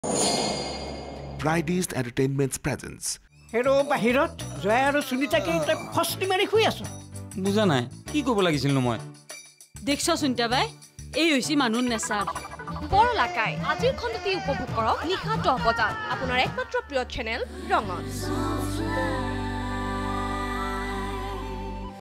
Fridays Entertainment's presence. হেৰো বাহিৰত জয় আৰু সুনিতাকে তই ফষ্টি মাৰি শুই আছো বুজা নাই কি ক'ব লাগিছিল মই দেখছ সুনিতা বাই এই হৈছে মানুহৰ নেচাৰ বৰ লাকাই আজিৰ খণ্ডটি উপভোগ কৰক নিশা 10 বজাত আপোনাৰ একমাত্ৰ প্ৰিয় চেনেল ৰঙত